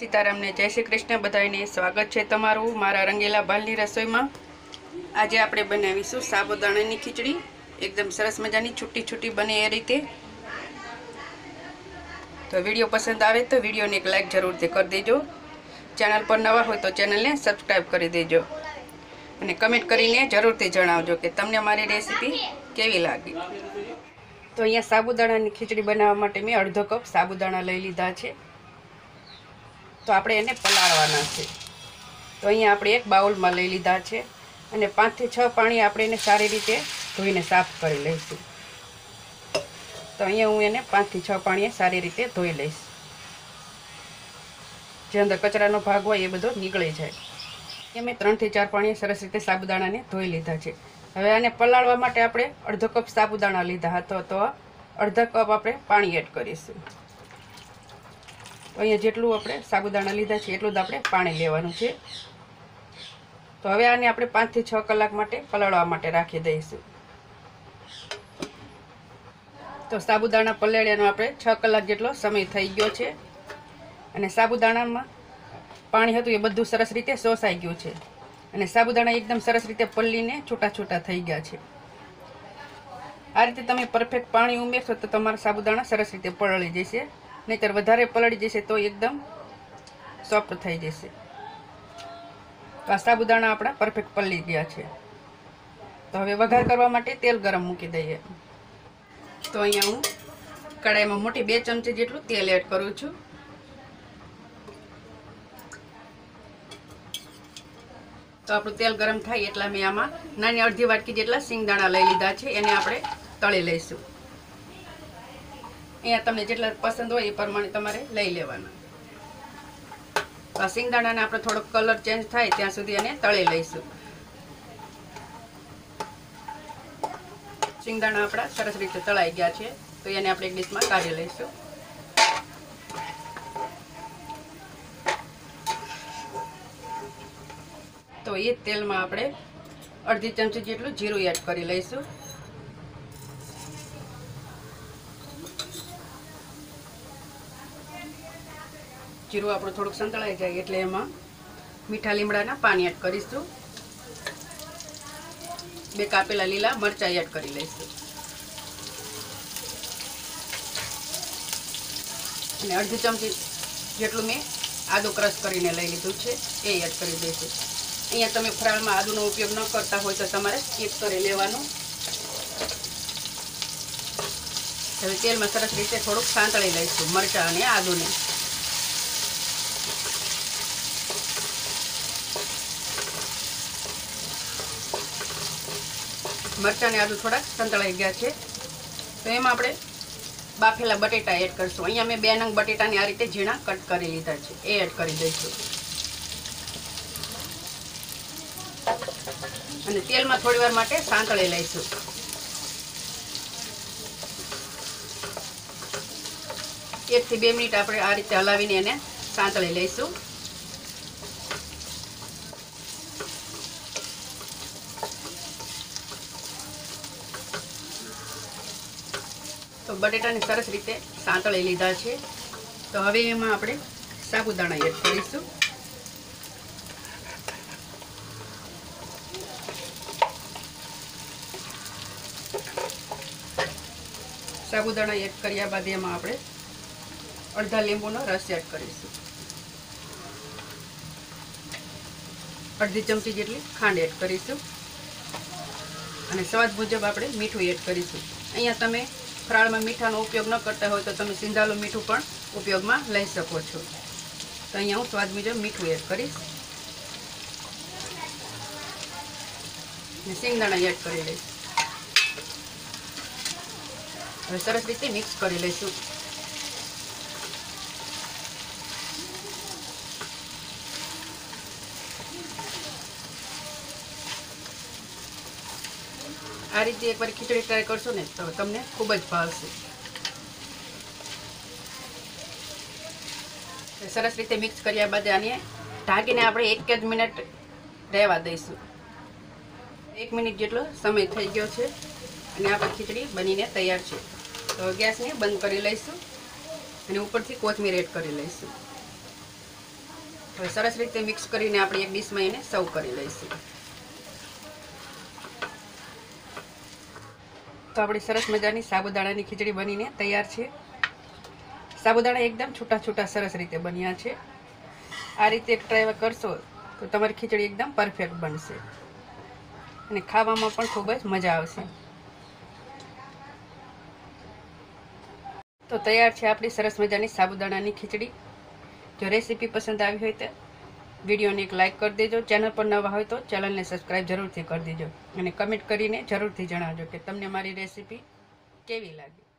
सीताराम ने जय श्री कृष्ण बधाईने स्वागत है तमारू मारा रंगेला भालनी रसोई में। आज आपणे बनावीशुं साबुदाणानी खीचड़ी। एकदम सरस मजानी छूटी छूटी बने ए रीते। तो वीडियो पसंद आवे तो वीडियो ने एक लाइक जरूर कर देजो। चैनल पर नवा हो तो चैनल ने सब्सक्राइब कर देजो अने कमेंट करीने जरूरथी जणावजो के तमने मारी रेसिपी केवी लागी। तो अहींया साबुदाणानी खीचड़ी बनाववा माटे मैं अर्धो कप साबुदाणा लई लीधा छे। तो આપણે એને પલાળવાના છે। તો અહીંયા આપણે એક બાઉલમાં લઈ લીધા છે અને 5 થી 6 પાણી આપણે એને સારી રીતે ધોઈને સાફ કરી લઈશું। તો અહીંયા હું એને 5 થી 6 પાણીએ સારી રીતે ધોઈ લઈશ, જે અંદર કચરાનો ભાગ હોય એ બધો નીકળી જાય। એ મેં 3 થી 4 પાણીએ સરસ રીતે સાબુદાણાને ધોઈ લીધા છે। હવે આને પલાળવા માટે આપણે અડધો કપ સાબુદાણા લીધા હતો, તો અડધા કપ આપણે પાણી એડ કરીશું। तो अहीं जेटलू आपणे साबुदाणा लीधा छे एटलुं ज आपणे पाणी लेवानुं छे। तो हवे आने आपणे 5 થી 6 कलाक माटे पलाळवा माटे राखी दईशुं। तो साबुदाणा पलाळ्यानो आपणे 6 कलाक जेटलो समय थई गयो छे अने साबुदाणामां पाणी हतुं ए बधुं सरस रीते शोषाई गयुं छे अने साबुदाणा एकदम सरस रीते पल्लीने छूटा छूटा थई गया छे। आ रीते तमे परफेक्ट पाणी उमेरशो तो तमारा साबुदाणा सरस रीते पलળી जशे, नहींतर वधारे पलળી जशे तो एकदम सॉफ्ट थई जशे। तो आ साबुदाणा आपणा परफेक्ट पलળી गया छे। तो हवे वघार करवा माटे तेल गरम मूकी दઈએ। तो अहींया हूँ कढ़ाईमां मोटी 2 चमची जेटલું तेल एड करूं छुं। तो आपणुं तेल गरम थाय एटला मैं आमां नानी अर्धी वाटकी जेटला सिंगदाणा लई लीधा छे, एने आपणे तળી लईशुं। अहींया तमने जेटला पसंद होय ए प्रमाणे तमारे लई लेवाना। तो सिंगदाणाने आपणे थोड़ो कलर चेन्ज थाय त्यां सुधी आने तળી लईशुं। सिंगदाणा आपणा सरस रीते तळाई गया छे, तो एने आपणे एक डिशमां काढी लईशुं। तो ए तेलमां आपणे अर्धी चमची जेटલું जीरुं एड करी लईशुं। जीरुं आपणुं थोडुंक संतळाई जाय एटले एमां मीठा લીમડાના પાણી એડ કરીશું। 2 કાપેલા લીલા મરચાં એડ કરી લઈશું અને અડધી ચમચી જેટલું મેં આદુ ક્રશ કરીને લઈ લીધું છે એ એડ કરી દઈશું। અહીંયા તમે ફરાળમાં આદુનો ઉપયોગ ન કરતા હોય તો તમારે સ્કીપ કરી લેવાનું। હવે તેલમાં સરસ રીતે થોડુંક સાંતળી લઈશું મરચાં અને આદુને। मरचा ने आदू थोड़ा संतळाई गया है, तो एम आपणे बाफेला बटेटा एड करशुं। अहींया मैं 2 नंग बटेटा ने आ रीते झीणा कट करी लीधा छे, ए एड करी दईशुं अने तेलमां थोड़ीवार माटे सांतળી लईशुं। 1 થી 2 मिनिट आपणे आ रीते हलावीने एने सांतળી लईशुं। तो बटेटा ने सरस रीते सांतળી लीधा है। तो हवे एमां आपणे साबुदाणा एड करीशुं। साबुदाणा एड कर्या बाद एमां आपणे अर्धा લીંબુનો रस एड करीशुं। अर्धी चमची जेटली खांड एड करीशुं अने स्वाद मुजब आपणे मीठुं एड करीशुं। अहींया तमे फराळ में मीठा उपयोग न करता हो तो तमे सींधालू मीठू पण उपयोग में लई सको छो। तो अहींया हूँ स्वाद मुजब मीठू एड करीश, सींगदाणा एड करी लईश। हवे सरस रीते मिक्स करी लईशुं। आ रीते एक बार खीचड़ी ट्राय करशो ने तो तमने खूब ज भावशे। सरस रीते मिक्स कर्या बाद आने ढांकीने आपणे 1 ज मिनिट રહેવા દઈશું। 1 મિનિટ જેટલો સમય થઈ ગયો છે અને આપણી ખીચડી બનીને તૈયાર છે। તો ગેસને બંધ કરી લઈશું અને ઉપરથી કોથમીર એડ કરી લઈશું। હવે સરસ રીતે મિક્સ કરીને આપણે એક ડીશમાં એને સર્વ કરી લઈશું. તો આપણી સરસ મજાની સાબુદાણાની ખીચડી બનીને તૈયાર છે. સાબુદાણા એકદમ છૂટા છૂટા સરસ રીતે બન્યા છે. આ રીતે એક ટ્રાય કરશો તો તમારી ખીચડી એકદમ પરફેક્ટ બનશે અને ખાવામાં પણ ખૂબ જ મજા આવશે. તો તૈયાર છે આપણી સરસ મજાની સાબુદાણાની ખીચડી. જો રેસીપી પસંદ આવી હોય તો વિડીયોને એક લાઇક કરી દેજો. ચેનલ પર નવા હોય તો ચેનલને સબસ્ક્રાઈબ જરૂરથી કરી દેજો અને કમેન્ટ કરીને જરૂરથી જણાવજો કે તમને મારી રેસીપી કેવી લાગી.